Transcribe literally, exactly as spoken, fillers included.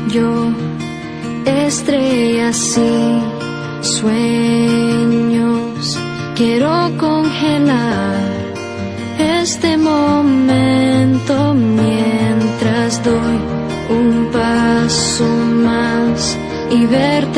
yo, estrellas y sueños. Quiero congelar este momento mientras doy un paso más y ver